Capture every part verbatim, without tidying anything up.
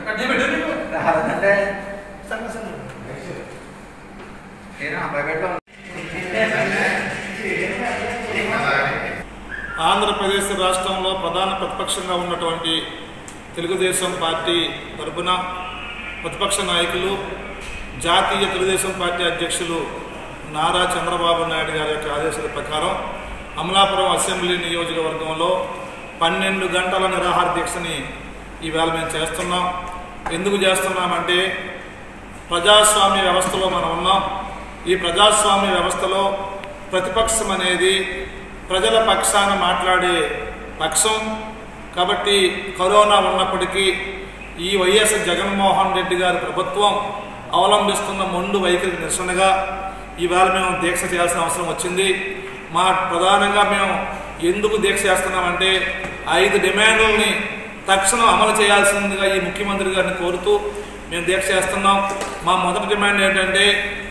ఆంధ్రప్రదేశ్ రాష్ట్రంలో ప్రధాన ప్రతిపక్షంగా ఉన్నటువంటి తెలుగుదేశం పార్టీ తరపున ప్రతిపక్ష నాయకులు జాతీయ తెలుగుదేశం పార్టీ అధ్యక్షులు నారా చంద్రబాబు నాయుడు గారి యొక్క ఆదేశాల ప్రకారం అమలాపురం అసెంబ్లీ నియోజకవర్గంలో పన్నెండు గంటల నిరాహార దీక్షని ఈవేళ మేము చేస్తున్నాం. ఎందుకు చేస్తున్నామంటే ప్రజాస్వామ్య వ్యవస్థలో మనం ఉన్నాం. ఈ ప్రజాస్వామ్య వ్యవస్థలో ప్రతిపక్షం అనేది ప్రజల పక్షాన మాట్లాడే పక్షం. కాబట్టి కరోనా ఉన్నప్పటికీ ఈ వైఎస్ జగన్మోహన్ రెడ్డి గారి ప్రభుత్వం అవలంబిస్తున్న మొండు వైఖరికి నిరసనగా ఈవేళ మేము దీక్ష చేయాల్సిన అవసరం వచ్చింది. మా ప్రధానంగా మేము ఎందుకు దీక్ష చేస్తున్నామంటే ఐదు డిమాండ్లని తక్షణం అమలు చేయాల్సిందిగా ఈ ముఖ్యమంత్రి గారిని కోరుతూ మేము దీక్ష చేస్తున్నాం. మా మొదటి డిమాండ్ ఏంటంటే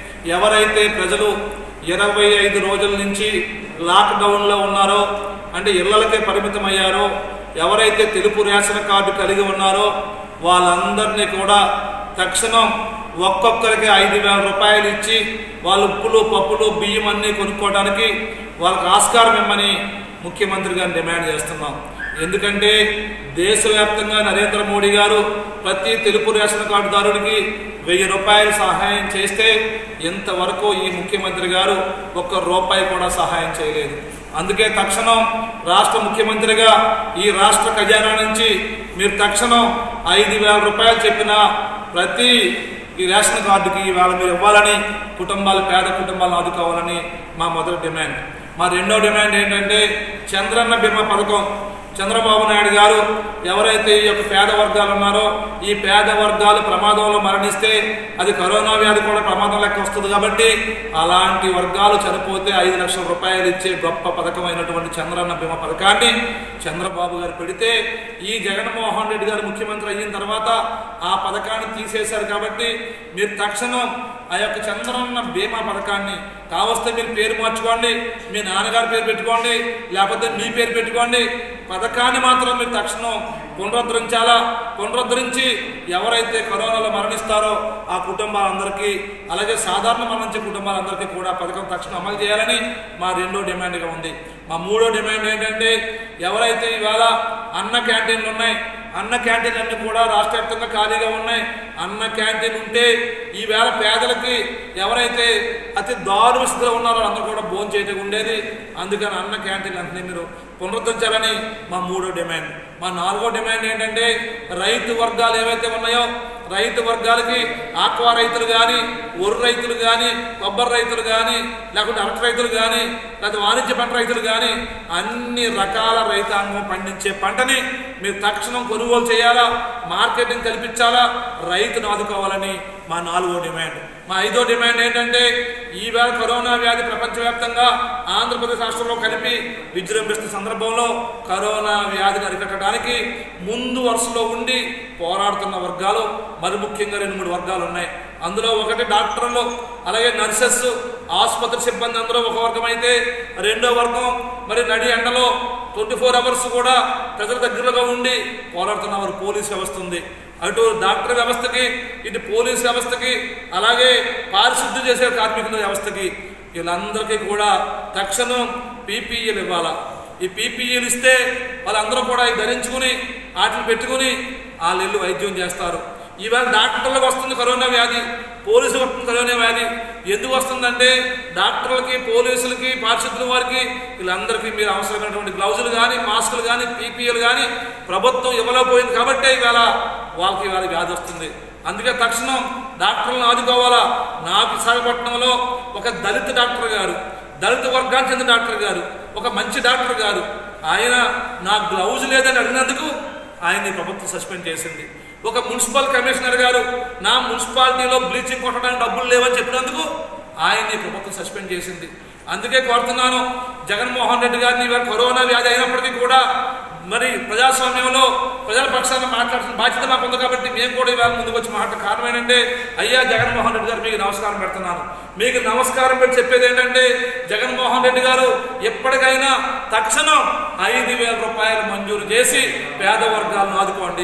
ఎవరైతే ప్రజలు ఇరవై ఐదు రోజుల నుంచి లాక్డౌన్లో ఉన్నారో, అంటే ఇళ్లకే పరిమితమయ్యారో, ఎవరైతే తెలుపు రేషన్ కార్డు కలిగి ఉన్నారో వాళ్ళందరినీ కూడా తక్షణం ఒక్కొక్కరికి ఐదు వేల రూపాయలు ఇచ్చి వాళ్ళు ఉప్పులు పప్పులు బియ్యం అన్నీ కొనుక్కోవడానికి వాళ్ళకి ఆస్కారం ఇమ్మని ముఖ్యమంత్రి గారిని డిమాండ్ చేస్తున్నాం. ఎందుకంటే దేశవ్యాప్తంగా నరేంద్ర మోడీ గారు ప్రతి తెలుపు రేషన్ కార్డుదారుడికి వెయ్యి రూపాయలు సహాయం చేస్తే ఇంతవరకు ఈ ముఖ్యమంత్రి గారు ఒక్క రూపాయి కూడా సహాయం చేయలేదు. అందుకే తక్షణం రాష్ట్ర ముఖ్యమంత్రిగా ఈ రాష్ట్ర ఖజానా నుంచి మీరు తక్షణం ఐదు వేల రూపాయలు చెప్పిన ప్రతి ఈ రేషన్ కార్డుకి ఇవాళ మీరు ఇవ్వాలని, కుటుంబాలు పేద కుటుంబాలను ఆదుకోవాలని మా మొదటి డిమాండ్. మా రెండో డిమాండ్ ఏంటంటే చంద్రన్న బీమా పథకం. చంద్రబాబు నాయుడు గారు ఎవరైతే ఈ యొక్క పేద వర్గాలు ఉన్నారో ఈ పేద వర్గాలు ప్రమాదంలో మరణిస్తే అది కరోనా వ్యాధి కూడా ప్రమాదం లెక్క వస్తుంది. కాబట్టి అలాంటి వర్గాలు చనిపోతే ఐదు లక్షల రూపాయలు ఇచ్చే గొప్ప పథకమైనటువంటి చంద్రన్న బీమా పథకాన్ని చంద్రబాబు గారు పెడితే ఈ జగన్మోహన్ రెడ్డి గారు ముఖ్యమంత్రి అయిన తర్వాత ఆ పథకాన్ని తీసేశారు. కాబట్టి మీరు తక్షణం ఆ యొక్క చంద్రన్న బీమా పథకాన్ని కావస్తే మీరు పేరు మార్చుకోండి, మీ నాన్నగారి పేరు పెట్టుకోండి, లేకపోతే మీ పేరు పెట్టుకోండి, పథకాన్ని మాత్రం మీరు తక్షణం పునరుద్ధరించాలా. పునరుద్ధరించి ఎవరైతే కరోనాలో మరణిస్తారో ఆ కుటుంబాలందరికీ, అలాగే సాధారణ మరణించే కుటుంబాలందరికీ కూడా పథకం తక్షణం అమలు చేయాలని మా రెండో డిమాండ్గా ఉంది. మా మూడో డిమాండ్ ఏంటంటే ఎవరైతే ఇవాళ అన్న క్యాంటీన్లు ఉన్నాయి, అన్న క్యాంటీన్లు అన్నీ కూడా రాష్ట్ర వ్యాప్తంగా ఖాళీగా ఉన్నాయి. అన్న క్యాంటీన్ ఉంటే ఈవేళ పేదలకి ఎవరైతే అతి దారుణ స్థితిలో ఉన్నారో అందరూ కూడా భోజనం చేయటం ఉండేది. అందుకని అన్న క్యాంటీన్లు అన్నీ మీరు పునరుద్ధరించాలని మా మూడో డిమాండ్. మా నాలుగో డిమాండ్ ఏంటంటే రైతు వర్గాలు ఏవైతే ఉన్నాయో రైతు వర్గాలకి ఆక్వా రైతులు కానీ, ఒర్రు రైతులు కానీ, కొబ్బరి రైతులు కానీ, లేకుంటే అరటి రైతులు కానీ, లేకపోతే వాణిజ్య పంట రైతులు కానీ అన్ని రకాల రైతాంగం పండించే పంటని మీరు తక్షణం కొనుగోలు చేయాలా, మార్కెటింగ్ కల్పించాలా, రైతును ఆదుకోవాలని మా నాలుగో డిమాండ్. మా ఐదో డిమాండ్ ఏంటంటే ఈవేళ కరోనా వ్యాధి ప్రపంచవ్యాప్తంగా ఆంధ్రప్రదేశ్ రాష్ట్రంలో కలిపి విజృంభిస్తున్న సందర్భంలో కరోనా వ్యాధిని అరికట్టడానికి ముందు వరుసలో ఉండి పోరాడుతున్న వర్గాలు మరి ముఖ్యంగా రెండు మూడు వర్గాలు ఉన్నాయి. అందులో ఒకటి డాక్టర్లు, అలాగే నర్సెస్, ఆసుపత్రి సిబ్బంది అందరూ ఒక వర్గం అయితే రెండో వర్గం మరి నడి ఎండలో ట్వంటీ ఫోర్ అవర్స్ కూడా ప్రజల దగ్గరగా ఉండి పోరాడుతున్న వారు పోలీస్ వ్యవస్థ ఉంది. అటు డాక్టర్ వ్యవస్థకి, ఇటు పోలీస్ వ్యవస్థకి, అలాగే పారిశుద్ధ్యం చేసే కార్మికుల వ్యవస్థకి వీళ్ళందరికీ కూడా తక్షణం పీపీఈలు ఇవ్వాలా. ఈ పీపీఈలు ఇస్తే వాళ్ళందరూ కూడా ధరించుకుని వాటిని పెట్టుకుని వాళ్ళు వెళ్ళి వైద్యం చేస్తారు. ఈవేళ డాక్టర్లకు వస్తుంది కరోనా వ్యాధి, పోలీసులకు వస్తుంది కరోనా వ్యాధి. ఎందుకు వస్తుందంటే డాక్టర్లకి, పోలీసులకి, పారిశుద్ధ్యుల వారికి వీళ్ళందరికీ మీరు అవసరమైనటువంటి గ్లౌజులు కానీ, మాస్కులు కానీ, పీపీఈలు కానీ ప్రభుత్వం ఇవ్వలేకపోయింది కాబట్టి ఇవాళ వాళ్ళకి ఇవాళ వ్యాధి వస్తుంది. అందుకే తక్షణం డాక్టర్లను ఆదుకోవాలా. నా విశాఖపట్నంలో ఒక దళిత డాక్టర్ గారు, దళిత వర్గానికి చెందిన డాక్టర్ గారు, ఒక మంచి డాక్టర్ గారు, ఆయన నా గ్లౌజ్ లేదని అడిగినందుకు ఆయన్ని ప్రభుత్వం సస్పెండ్ చేసింది. ఒక మున్సిపల్ కమిషనర్ గారు నా మున్సిపాలిటీలో బ్లీచింగ్ కొట్టడానికి డబ్బులు లేవని చెప్పినందుకు ఆయన్ని ప్రభుత్వం సస్పెండ్ చేసింది. అందుకే కోరుతున్నాను జగన్మోహన్ రెడ్డి గారిని ఇవాళ కరోనా వ్యాధి అయినప్పటికీ కూడా మరి ప్రజాస్వామ్యంలో ప్రజల పక్షాన మాట్లాడుతున్న బాధ్యత మాకు ఉంది. కాబట్టి మేము కూడా ఇవాళ ముందుకు వచ్చి మాట్లాడే కారణం ఏంటంటే అయ్యా జగన్మోహన్ రెడ్డి గారు మీకు నమస్కారం పెడుతున్నాను. మీకు నమస్కారం పెట్టి చెప్పేది ఏంటంటే జగన్మోహన్ రెడ్డి గారు ఎప్పటికైనా తక్షణం ఐదు వేల రూపాయలు మంజూరు చేసి పేద వర్గాలను ఆదుకోండి.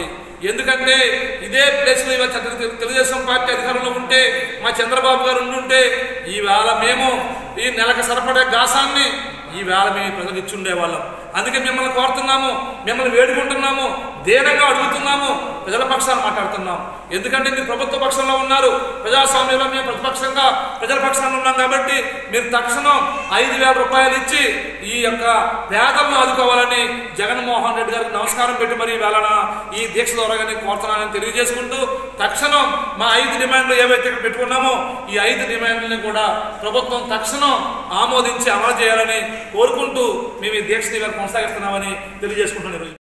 ఎందుకంటే ఇదే ప్లేస్లో ఇవాళ తెలుగుదేశం పార్టీ అధికారంలో ఉంటే మా చంద్రబాబు గారు ఉండుంటే ఈవేళ మేము ఈ నెలకు సరిపడే గాసాన్ని ఈవేళ మేము ప్రజలకు ఇచ్చి ఉండేవాళ్ళం. అందుకే మిమ్మల్ని కోరుతున్నాము, మిమ్మల్ని వేడుకుంటున్నాము, దీనంగా అడుగుతున్నాము, ప్రజల పక్షాన్ని మాట్లాడుతున్నాం. ఎందుకంటే మీరు ప్రభుత్వ పక్షంలో ఉన్నారు, ప్రజాస్వామ్యంలో మేము ప్రతిపక్షంగా ప్రజల పక్షాన్ని ఉన్నాం. కాబట్టి మీరు తక్షణం ఐదు వేల రూపాయలు ఇచ్చి ఈ యొక్క పేదలను ఆదుకోవాలని జగన్మోహన్ రెడ్డి గారికి నమస్కారం పెట్టి మరి వేళన ఈ దీక్ష ద్వారా కోరుతున్నానని తెలియజేసుకుంటూ, తక్షణం మా ఐదు డిమాండ్లు ఏవైతే పెట్టుకున్నామో ఈ ఐదు డిమాండ్లని కూడా ప్రభుత్వం తక్షణం ఆమోదించి అమలు చేయాలని కోరుకుంటూ మేము ఈ దీక్షని కొనసాగిస్తున్నామని తెలియజేసుకుంటున్నాం.